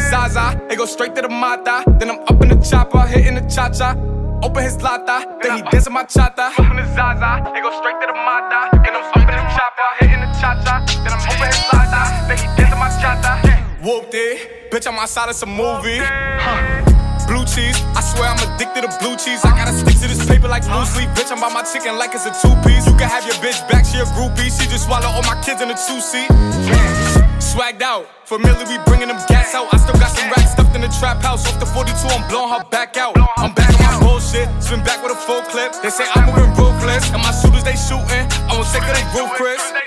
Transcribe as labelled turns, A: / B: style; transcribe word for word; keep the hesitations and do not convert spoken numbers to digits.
A: Zaza, it go straight to the mata. Then I'm up in the chopper, hitting the cha-cha. Open his lata, then he dancing my chata. Up in the Zaza, it go straight to the mata. Then I'm up in the chopper, hitting the cha-cha. Then I'm open his lata, then he dancing my chata. Whooped it, bitch, I'm outside of some movie. Huh. Blue cheese, I swear I'm addicted to blue cheese. I gotta stick to this paper like blue sleep. Bitch, I'm by my chicken like it's a two-piece. You can have your bitch back, she a groupie. She just swallow all my kids in a two-seat. Swagged out, familiar, we bringing them gas out. I still got some racks stuffed in the trap house. Off the forty-two, I'm blowing her back out. I'm back on my bullshit, spin back with a full clip. They say I'm moving ruthless, and my shooters, they shooting. I won't take her, they roof, Chris.